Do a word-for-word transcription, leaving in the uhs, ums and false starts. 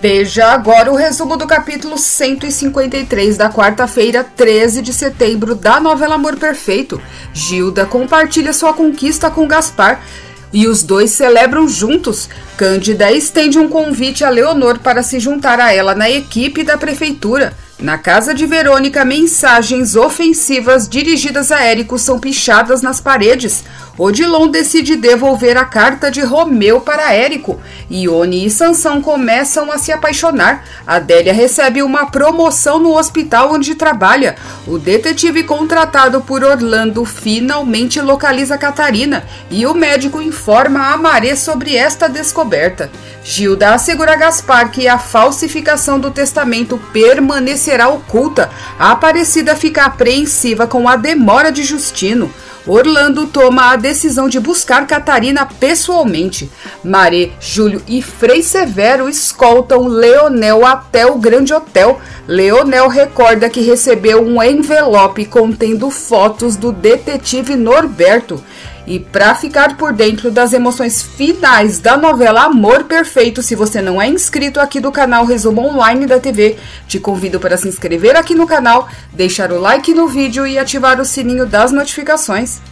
Veja agora o resumo do capítulo cento e cinquenta e três da quarta-feira, treze de setembro, da novela Amor Perfeito. Gilda compartilha sua conquista com Gaspar e os dois celebram juntos. Cândida estende um convite a Leonor para se juntar a ela na equipe da prefeitura. Na casa de Verônica, mensagens ofensivas dirigidas a Érico são pichadas nas paredes. Odilon decide devolver a carta de Romeu para Érico. Ione e Sansão começam a se apaixonar. Adélia recebe uma promoção no hospital onde trabalha. O detetive contratado por Orlando finalmente localiza Catarina e o médico informa a Maré sobre esta descoberta. Gilda assegura a Gaspar que a falsificação do testamento permanecerá oculta. A Aparecida fica apreensiva com a demora de Justino. Orlando toma a decisão de buscar Catarina pessoalmente. Maré, Júlio e Frei Severo escoltam Leonel até o Grande Hotel. Leonel recorda que recebeu um envelope contendo fotos do detetive Norberto. E para ficar por dentro das emoções finais da novela Amor Perfeito, se você não é inscrito aqui do canal Resumo Online da T V, te convido para se inscrever aqui no canal, deixar o like no vídeo e ativar o sininho das notificações.